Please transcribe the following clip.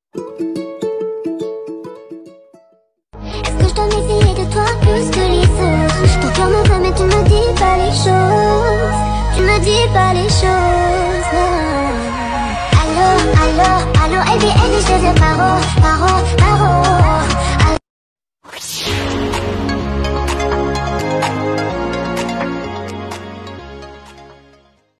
Est-ce que je dois méfier de toi plus que les autres? Ton cœur me veut mais tu me dis pas les choses. Tu me dis pas les choses. Allô, allô, allô, LBN, je deviens paro, paro,